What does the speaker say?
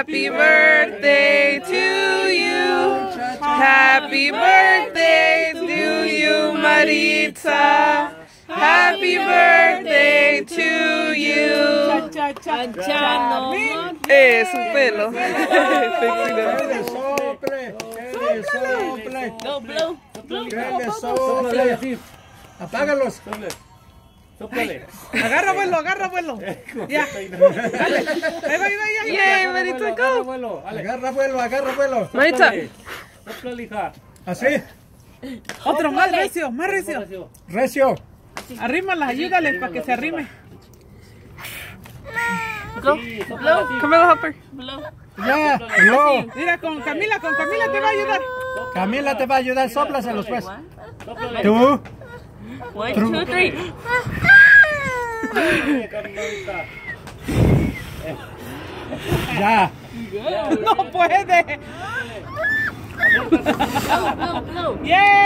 Happy birthday to you. Happy birthday to you, Maritza. Happy birthday to you. Su pelo. Sople. Apágalos. Agarra vuelo. Ya. Dale. Ahí va. Yay, Maritza, go. Agarra vuelo. Maritza. Así. Otro más recio. Recio. Arrímalas, ayúdale para que se arrime. Go. Camila Hopper. Ya. No. Mira, con Camila te va a ayudar. Camila te va a ayudar. Sóplaselos pues. Tú. 1, 2, 3. Ya. No puede. Blow. ¡Yeah!